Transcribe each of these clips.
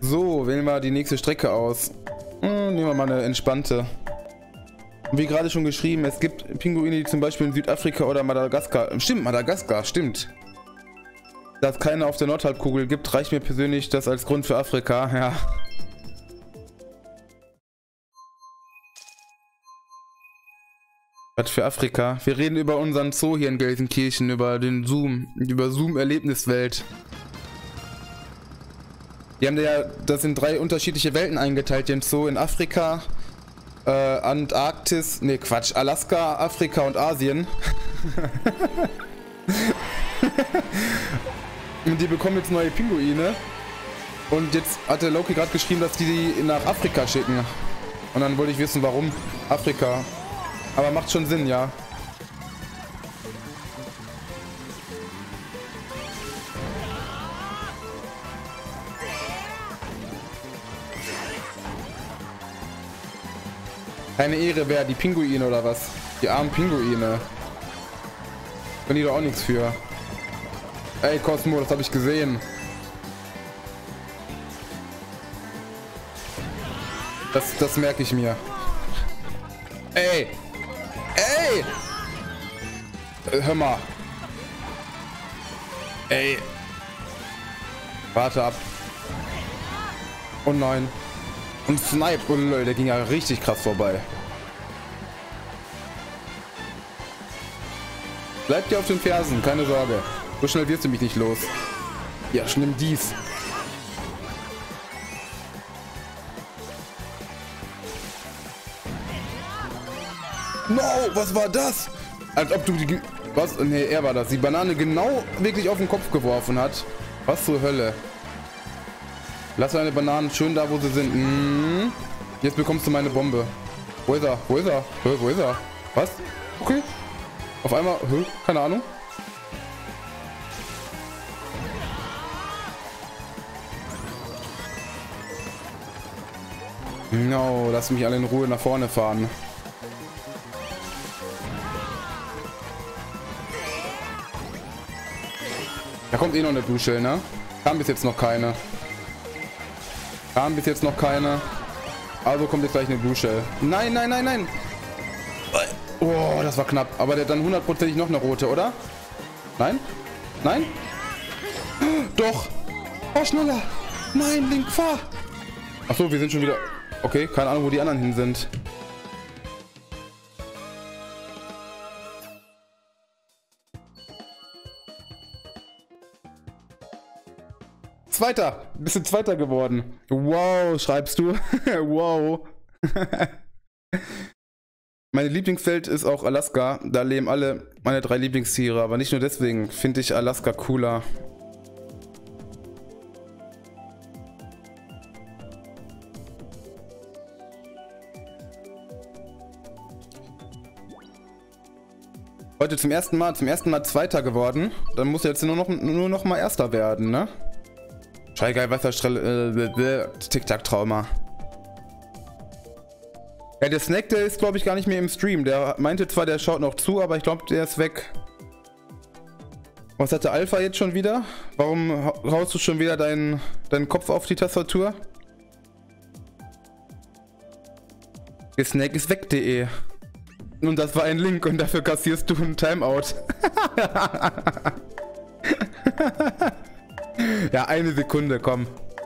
So, wählen wir die nächste Strecke aus. Nehmen wir mal eine entspannte. Wie gerade schon geschrieben, es gibt Pinguine, die zum Beispiel in Südafrika oder Madagaskar... Stimmt, Madagaskar, stimmt. Da es keine auf der Nordhalbkugel gibt, reicht mir persönlich das als Grund für Afrika, ja. Was für Afrika? Wir reden über unseren Zoo hier in Gelsenkirchen, über den Zoom, über Zoom-Erlebniswelt. Die haben ja das in 3 unterschiedliche Welten eingeteilt, den Zoo in Afrika, Antarktis, ne Quatsch, Alaska, Afrika und Asien. Und die bekommen jetzt neue Pinguine. Und jetzt hat der Loki gerade geschrieben, dass die nach Afrika schicken. Und dann wollte ich wissen, warum Afrika. Aber macht schon Sinn, ja. Keine Ehre, wer? Die Pinguine oder was? Die armen Pinguine. Können die doch auch nichts für. Ey, Cosmo, das habe ich gesehen. Das merke ich mir. Ey! Ey! Hör mal. Ey. Warte ab. Oh nein. Und Snipe. Oh Leute, der ging ja richtig krass vorbei. Bleib dir auf den Fersen, keine Sorge. So schnell wirst du mich nicht los. Ja, nimm dies. No, was war das? Als ob du die... Was? Nee, er war das. Die Banane genau wirklich auf den Kopf geworfen hat. Was zur Hölle? Lass deine Bananen schön da, wo sie sind. Jetzt bekommst du meine Bombe. Wo ist er? Wo ist er? Wo ist er? Was? Okay. Auf einmal... Keine Ahnung. No, lass mich alle in Ruhe nach vorne fahren. Da kommt eh noch eine Blue Shell, ne? Kam bis jetzt noch keine. Also kommt jetzt gleich eine Blue Shell. Nein, nein, nein, nein. Oh, das war knapp. Aber der hat dann hundertprozentig noch eine rote, oder? Nein? Nein? Doch. Oh, schneller. Nein, Link, fahr. Achso, wir sind schon wieder... Okay, keine Ahnung, wo die anderen hin sind. Zweiter. Bist du Zweiter geworden. Wow, schreibst du. Wow. Meine Lieblingswelt ist auch Alaska. Da leben alle meine 3 Lieblingstiere. Aber nicht nur deswegen finde ich Alaska cooler. Heute zum ersten Mal Zweiter geworden. Dann muss er jetzt nur noch mal Erster werden, ne? Scheigeil, Wasserstrelle, Tic-Tac-Trauma. Ja, der Snack, der ist, glaube ich, gar nicht mehr im Stream. Der meinte zwar, der schaut noch zu, aber ich glaube, der ist weg. Was hat der Alpha jetzt schon wieder? Warum haust du schon wieder deinen Kopf auf die Tastatur? Der Snack ist weg.de. Und das war ein Link und dafür kassierst du einen Timeout. Ja, eine Sekunde, komm.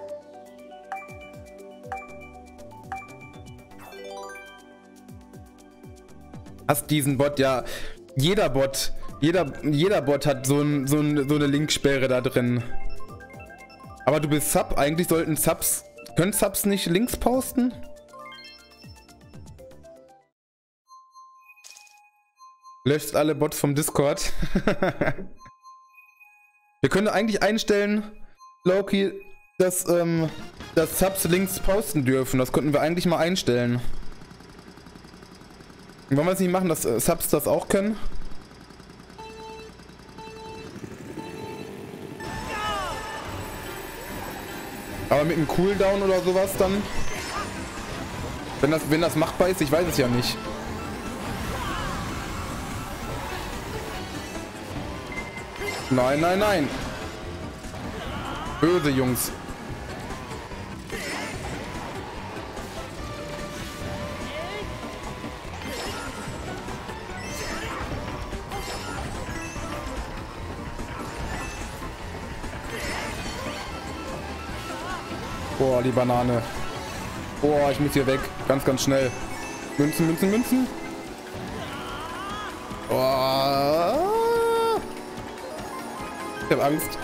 Hast diesen Bot, ja. Jeder Bot hat so eine Linksperre da drin. Aber du bist Sub, eigentlich sollten Subs... Können Subs nicht Links posten? Löscht alle Bots vom Discord. Wir können eigentlich einstellen, Loki, dass Subs Links posten dürfen. Das könnten wir eigentlich mal einstellen. Wollen wir es nicht machen, dass Subs das auch können? Aber mit einem Cooldown oder sowas dann? Wenn das machbar ist, ich weiß es ja nicht. Nein, nein, nein. Böse Jungs. Boah, die Banane. Boah, ich muss hier weg. Ganz, ganz schnell. Münzen, Münzen, Münzen. Boah. Ich hab Angst.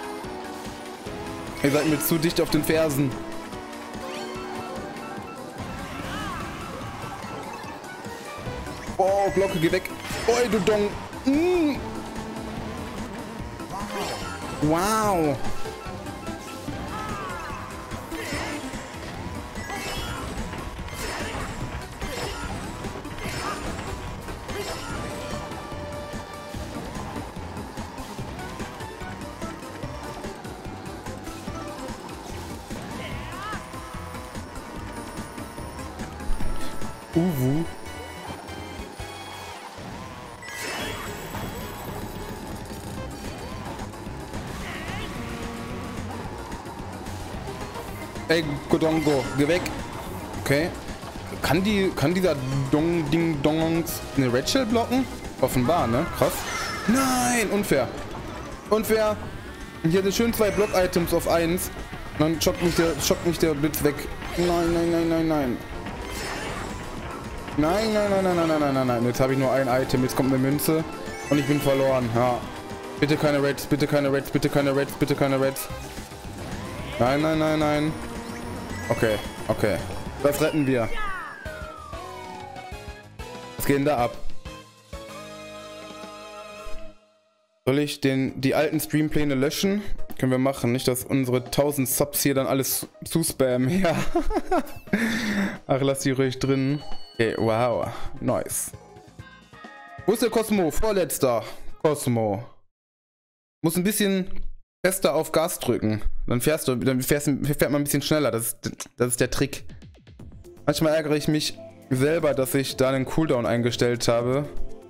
Ihr seid mir zu dicht auf den Fersen. Oh, Glocke, geh weg. Oi, du Dong. Mm. Wow. Uwu. Ey, Godongo, geh weg. Okay. Kann dieser Ding-Dongs eine Red Shell blocken? Offenbar, ne? Krass. Nein, unfair. Unfair. Ich hatte schön 2 Block-Items auf 1. Und dann schockt mich der Blitz weg. Nein, nein, nein, nein, nein. Nein, nein, nein, nein, nein, nein, nein, nein, nein. Jetzt habe ich nur ein Item. Jetzt kommt eine Münze. Und ich bin verloren. Ja. Bitte keine Reds, bitte keine Reds, bitte keine Reds, bitte keine Reds. Nein, nein, nein, nein. Okay, okay. Das retten wir. Was geht denn da ab? Soll ich die alten Streampläne löschen? Können wir machen. Nicht, dass unsere 1000 Subs hier dann alles zuspammen. Ja. Ach, lass die ruhig drin. Okay, wow. Nice. Wo ist der Cosmo? Vorletzter. Cosmo. Muss ein bisschen fester auf Gas drücken. Dann fährt man ein bisschen schneller. Das ist der Trick. Manchmal ärgere ich mich selber, dass ich da einen Cooldown eingestellt habe.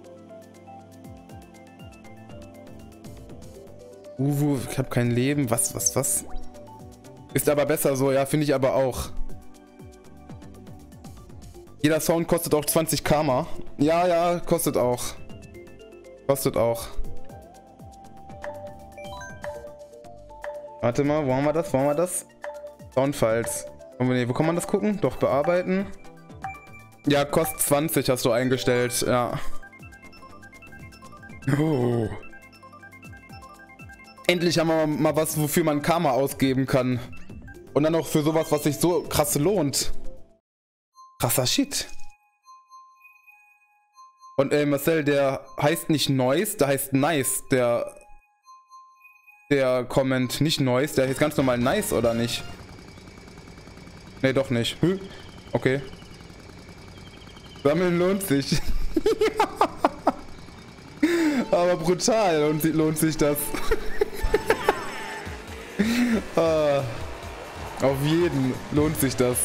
Ich habe kein Leben. Was? Ist aber besser so, ja, finde ich aber auch. Jeder Sound kostet auch 20 Karma. Ja, ja, kostet auch. Kostet auch. Warte mal, wo haben wir das? Wo haben wir das? Soundfiles. Wo kann man das gucken? Doch, bearbeiten. Ja, kostet 20 hast du eingestellt, ja. Oh. Endlich haben wir mal was, wofür man Karma ausgeben kann. Und dann noch für sowas, was sich so krass lohnt. Krasser Shit. Und Marcel, der heißt nicht Noise, der heißt Nice. Der Comment nicht Noise, der heißt ganz normal Nice, oder nicht? Ne, doch nicht. Okay. Sammeln lohnt sich. Aber brutal lohnt sich das. Ah, auf jeden lohnt sich das.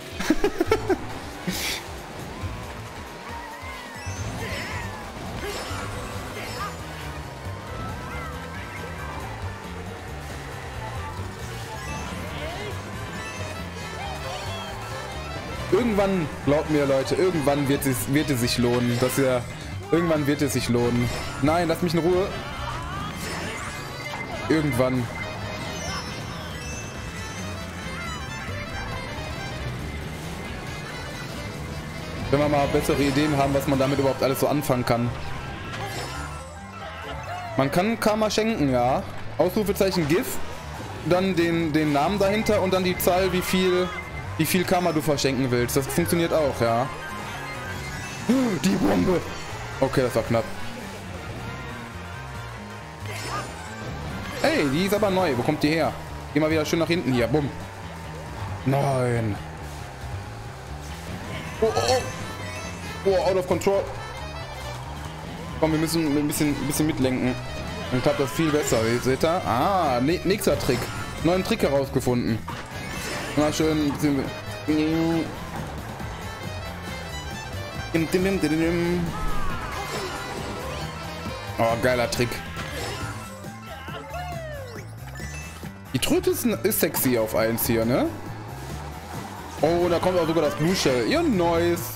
Irgendwann, glaubt mir Leute, irgendwann wird es sich lohnen, irgendwann wird es sich lohnen. Nein, lass mich in Ruhe. Irgendwann. Wenn wir mal bessere Ideen haben, was man damit überhaupt alles so anfangen kann. Man kann Karma schenken, ja. Ausrufezeichen GIF, dann den Namen dahinter und dann die Zahl, wie viel Karma du verschenken willst. Das funktioniert auch, ja. Die Bombe. Okay, das war knapp. Ey, die ist aber neu. Wo kommt die her? Geh mal wieder schön nach hinten hier. Bumm. Nein. Oh, oh, oh. Oh, out of control. Komm, wir müssen ein bisschen mitlenken. Dann klappt das viel besser. Seht ihr? Ah, nächster Trick. Neuen Trick herausgefunden. Mal schön. Oh, geiler Trick. Die Tröte ist sexy auf 1 hier, ne? Oh, da kommt auch sogar das Blue Shell. Ja, nice.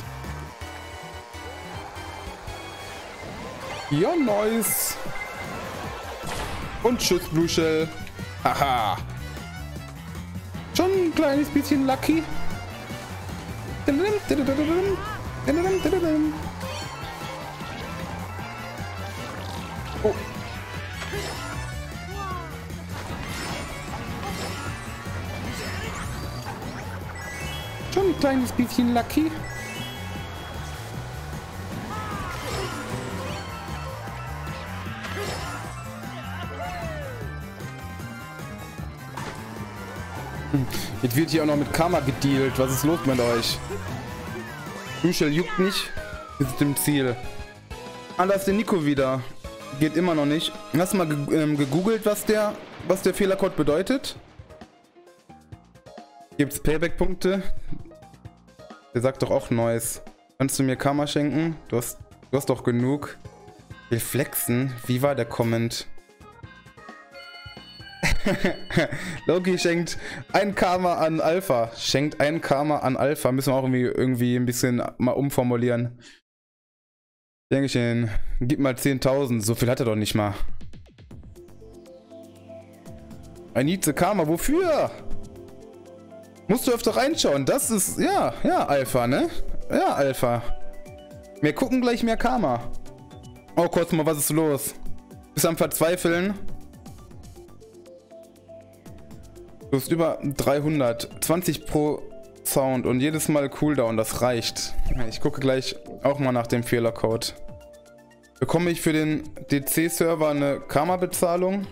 Ja, nice. Und tschüss, Blue Shell. Haha. Schon Ein kleines bisschen Lucky. Oh. Schon ein kleines bisschen Lucky. Jetzt wird hier auch noch mit Karma gedealt. Was ist los mit euch? Michel juckt nicht. Wir sind im Ziel. Ah, da ist der Nico wieder. Geht immer noch nicht. Hast du mal gegoogelt, was der Fehlercode bedeutet? Gibt's Payback-Punkte? Der sagt doch auch Neues. Kannst du mir Karma schenken? Du hast doch genug. Will flexen? Wie war der Comment? Loki schenkt ein Karma an Alpha. Schenkt ein Karma an Alpha. Müssen wir auch irgendwie ein bisschen mal umformulieren. Denke ich ihn. Gib mal 10.000. So viel hat er doch nicht mal. I need the Karma. Wofür? Musst du öfter reinschauen. Das ist... Ja, Alpha, ne? Ja, Alpha. Wir gucken gleich mehr Karma. Oh, kurz mal, was ist los? Bist am Verzweifeln? Du hast über 300. 20 pro Sound und jedes Mal Cooldown. Das reicht. Ich gucke gleich auch mal nach dem Fehlercode. Bekomme ich für den DC-Server eine Karma-Bezahlung?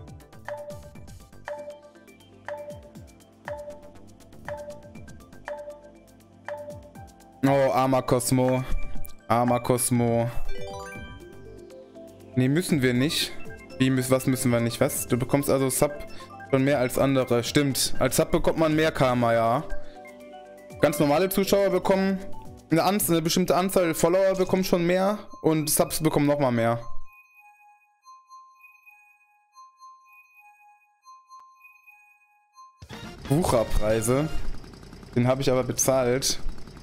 Oh, armer Cosmo. Armer Cosmo. Nee, müssen wir nicht. Was müssen wir nicht? Was? Du bekommst also Sub schon mehr als andere. Stimmt. Als Sub bekommt man mehr Karma, ja. Ganz normale Zuschauer bekommen eine bestimmte Anzahl Follower bekommen schon mehr und Subs bekommen nochmal mehr. Wucherpreise. Den habe ich aber bezahlt.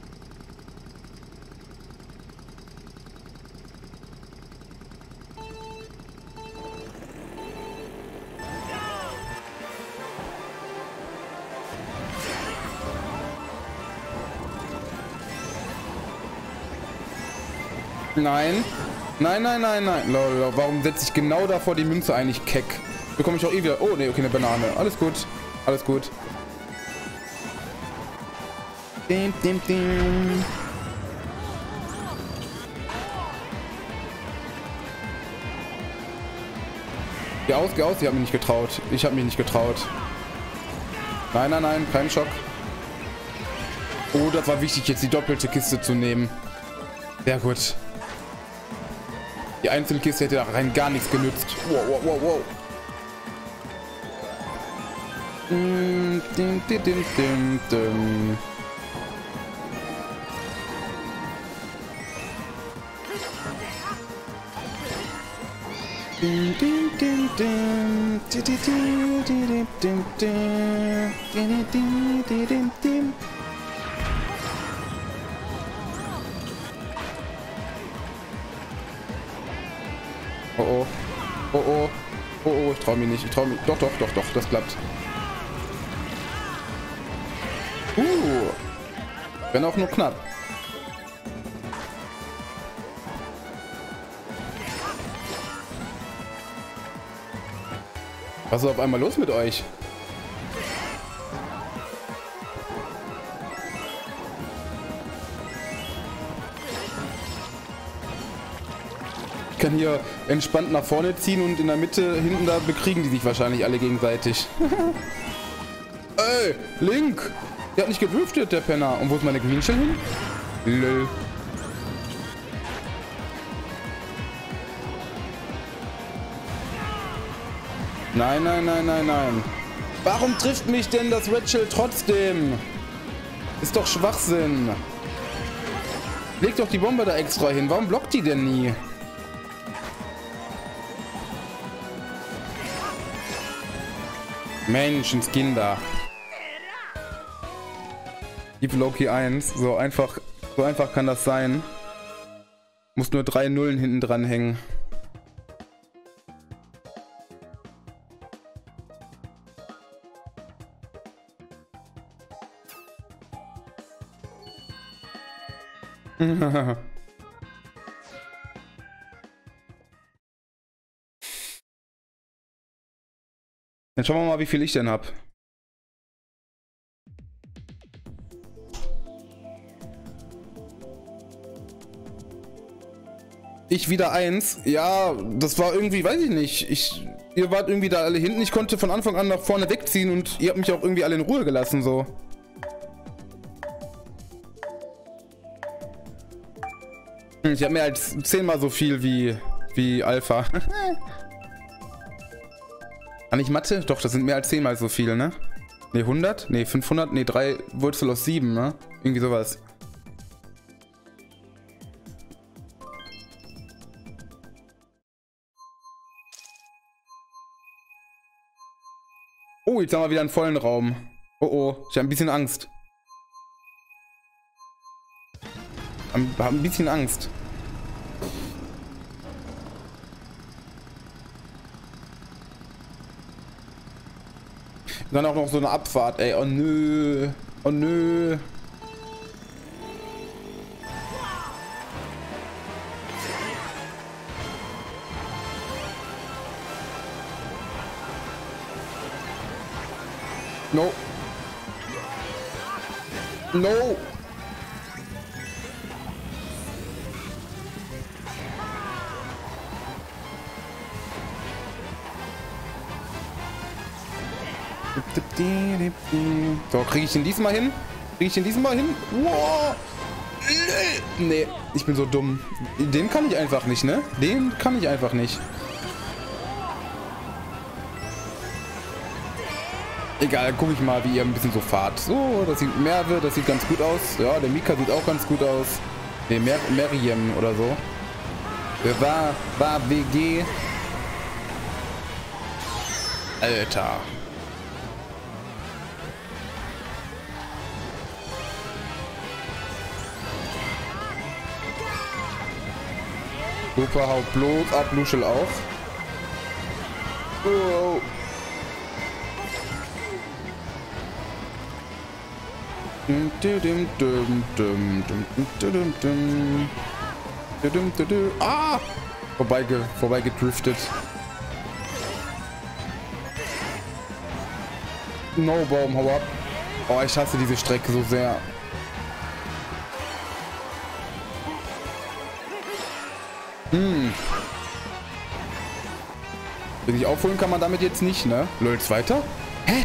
Nein. Nein, nein, nein, nein. Lol, warum setze ich genau davor die Münze eigentlich keck? Bekomme ich auch eh wieder... Oh, ne, okay, eine Banane. Alles gut. Alles gut. Dim, dim, dim. Geh aus, geh aus. Ich habe mich nicht getraut. Ich habe mich nicht getraut. Nein, nein, nein. Kein Schock. Oh, das war wichtig, jetzt die doppelte Kiste zu nehmen. Sehr gut. Die Einzelkiste hätte da rein gar nichts genützt. Wow, wow, wow, wow. Dim, dim, dim, dim, dim. Dim, dim, dim, dim. Dim, dim, dim, dim, dim. Dim, dim, dim. Oh oh. Oh oh. Oh oh, ich traue mich nicht. Ich traue mich. Doch, doch, doch, doch, das klappt. Wenn auch nur knapp. Was ist auf einmal los mit euch? Ich kann hier entspannt nach vorne ziehen und in der Mitte, hinten da bekriegen die sich wahrscheinlich alle gegenseitig. Ey, Link! Der hat nicht gedriftet, der Penner. Und wo ist meine Green Shell hin? Lol. Nein, nein, nein, nein, nein. Warum trifft mich denn das Red Shell trotzdem? Ist doch Schwachsinn. Leg doch die Bombe da extra hin. Warum blockt die denn nie? Menschenskinder. Gib Loki 1. So einfach kann das sein. Muss nur 3 Nullen hinten dran hängen. Jetzt schauen wir mal, wie viel ich denn habe. Ich wieder 1. Ja, das war irgendwie, weiß ich nicht. Ihr wart irgendwie da alle hinten. Ich konnte von Anfang an nach vorne wegziehen und ihr habt mich auch irgendwie alle in Ruhe gelassen, so. Ich habe mehr als 10-mal so viel wie Alpha. Kann ich Mathe? Doch, das sind mehr als 10-mal so viel, ne? Ne, 100? Ne, 500? Ne, 3 Wurzel aus 7, ne? Irgendwie sowas. Oh, jetzt haben wir wieder einen vollen Raum. Oh oh, ich habe ein bisschen Angst. Hab ein bisschen Angst. Dann auch noch so eine Abfahrt, ey. Oh nö. Oh nö. No. No. So, kriege ich den diesmal hin? Kriege ich den diesmal hin? Wow. Nee, ich bin so dumm. Den kann ich einfach nicht, ne? Den kann ich einfach nicht. Egal, gucke ich mal, wie ihr ein bisschen so fahrt. So, das sieht Merve, das sieht ganz gut aus. Ja, der Mika sieht auch ganz gut aus. Ne, Meriem oder so. War WG. Alter. Super, haut bloß ab, Luschel auch. Oh. Ah! Vorbei gedriftet. No, Baum, hau ab. Oh, ich hasse diese Strecke so sehr. Wenn ich aufholen kann man damit jetzt nicht, ne? Läuft's weiter? Hä?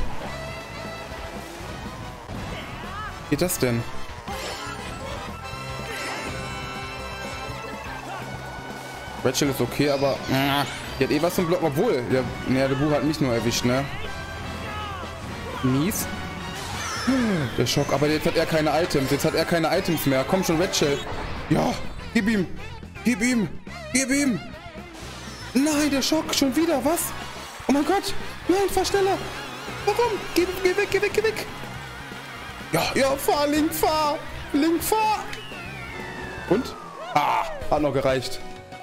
Geht das denn? Rachel ist okay, aber die hat eh was zum Blocken, obwohl, der Bu hat mich nur erwischt, ne? Mies. Der Schock, aber jetzt hat er keine Items. Jetzt hat er keine Items mehr. Komm schon, Rachel. Ja, gib ihm. Gib ihm. Gib ihm. Nein, der Schock. Schon wieder. Was? Oh mein Gott. Nein, fahr schneller. Warum? Geh weg, geh weg, geh weg. Ja, fahr, Link, fahr. Link, fahr. Und? Ah, hat noch gereicht.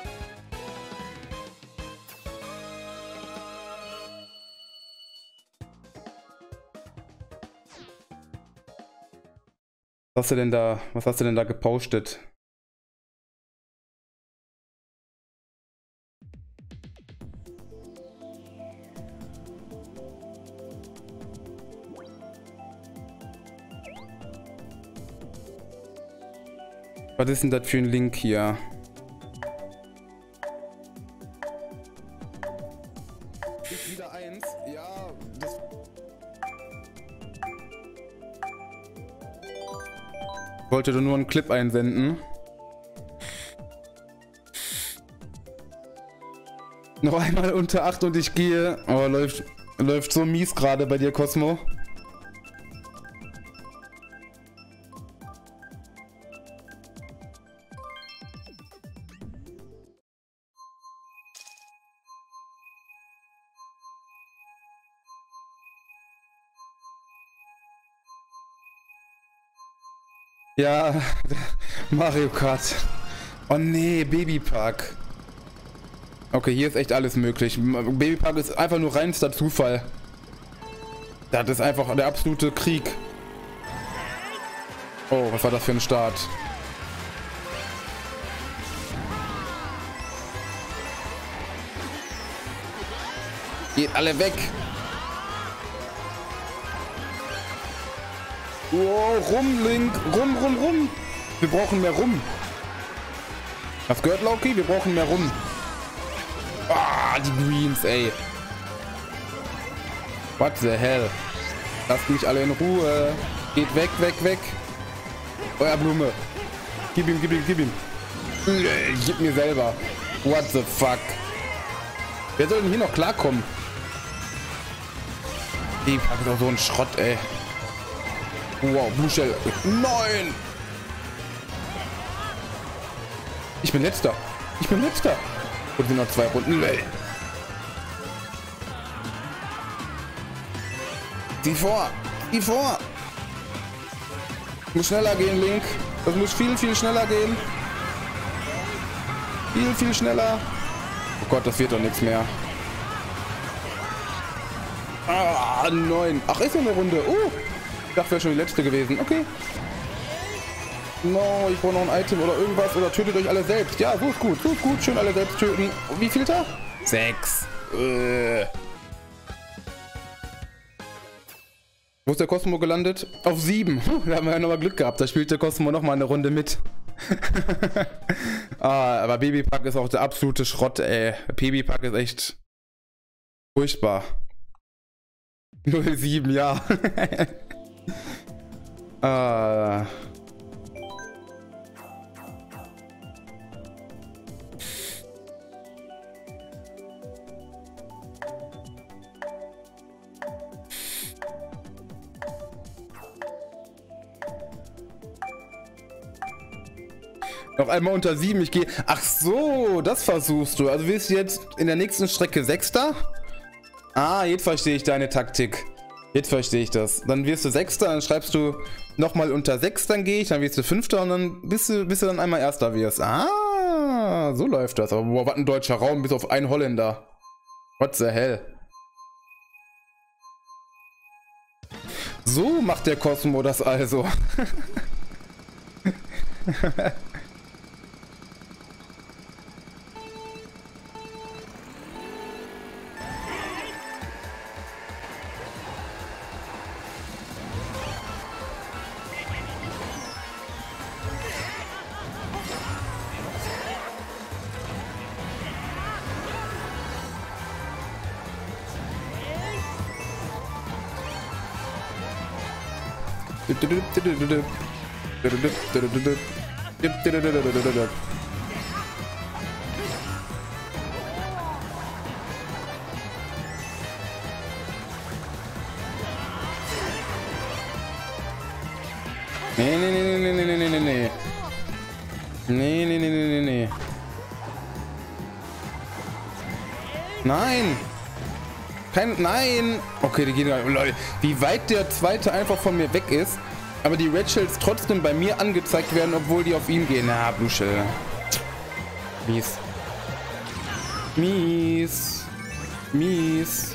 Was hast du denn da gepostet? Was ist denn das für ein Link hier? Ich wieder 1. Ja, das... Ich wollte nur einen Clip einsenden. Noch einmal unter 8 und ich gehe. Oh, läuft so mies gerade bei dir, Cosmo. Ja, Mario Kart. Oh nee, Babypark. Okay, hier ist echt alles möglich. Babypark ist einfach nur reinster Zufall. Das ist einfach der absolute Krieg. Oh, was war das für ein Start? Geht alle weg. Oh, rum, Link. Rum. Wir brauchen mehr Rum. Was gehört, Loki? Wir brauchen mehr Rum. Ah, die Greens, ey. What the hell? Lasst mich alle in Ruhe. Geht weg. Euer Blume. Gib ihm. Gib mir selber. What the fuck? Wer soll denn hier noch klarkommen? Die packt doch so einen Schrott, ey. Wow, Blue Shell. Nein! Ich bin letzter. Und sind noch 2 Runden. Die vor. Muss schneller gehen, Link. Das muss viel schneller gehen. Viel schneller. Oh Gott, das wird doch nichts mehr. Ah, 9. Ach, ist noch eine Runde. Ich dachte, wäre schon die letzte gewesen. Okay. No, ich brauche noch ein Item oder irgendwas. Oder tötet euch alle selbst. Ja, so ist gut. Schön alle selbst töten. Wie viel da? 6. Wo ist der Cosmo gelandet? Auf 7. Da haben wir ja nochmal Glück gehabt. Da spielt der Cosmo nochmal eine Runde mit. Aber Babypack ist auch der absolute Schrott, ey. Babypack ist echt furchtbar. 07, ja. Noch einmal unter 7, ich gehe... Ach so, das versuchst du. Also willst du jetzt in der nächsten Strecke 6. Ah, jetzt verstehe ich deine Taktik. Jetzt verstehe ich das. Dann wirst du 6. Dann schreibst du nochmal unter 6, dann gehe ich, dann wirst du 5. und dann bis du dann einmal 1. wirst. Ah, so läuft das. Aber boah, was ein deutscher Raum, bis auf einen Holländer. What the hell? So macht der Cosmo das also. Nee. Nein! Nein! Okay, die gehen... Leute, wie weit der zweite einfach von mir weg ist, aber die Red Shells trotzdem bei mir angezeigt werden, obwohl die auf ihn gehen. Na, Blue Shell. Mies.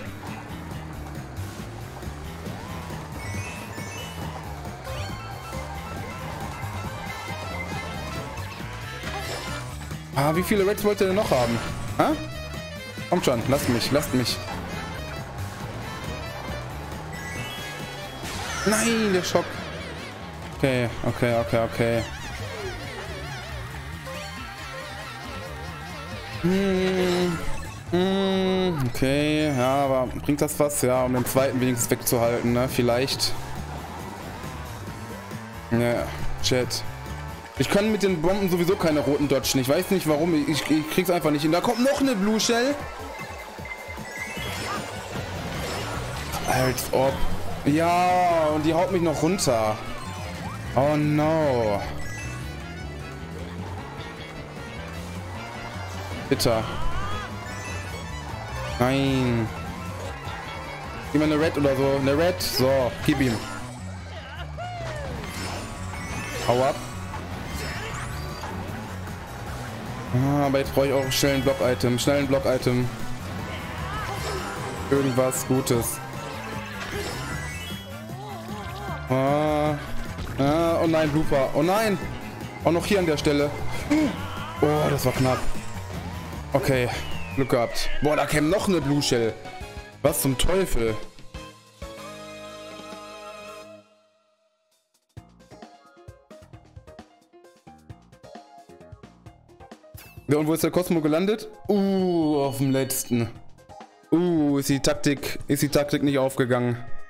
Ah, wie viele Reds wollt ihr denn noch haben? Ha? Kommt schon, lasst mich. Nein, der Schock. Okay. Okay, ja, aber bringt das was? Ja, um den zweiten wenigstens wegzuhalten, ne? Vielleicht. Ja, Chat. Ich kann mit den Bomben sowieso keine roten dodgen. Ich weiß nicht warum. Ich krieg's einfach nicht hin. Da kommt noch eine Blue Shell. Als ob. Ja, und die haut mich noch runter. Oh no. Bitter. Nein. Gib mir eine Red oder so. Eine Red. So, gib ihm. Hau ab. Ah, aber jetzt brauche ich auch schnell ein Block-Item. Irgendwas Gutes. Oh nein, Blooper. Oh nein. Auch noch hier an der Stelle. Oh, das war knapp. Okay, Glück gehabt. Boah, da käme noch eine Blue Shell. Was zum Teufel? Ja, und wo ist der Cosmo gelandet? Auf dem letzten. Ist die Taktik nicht aufgegangen.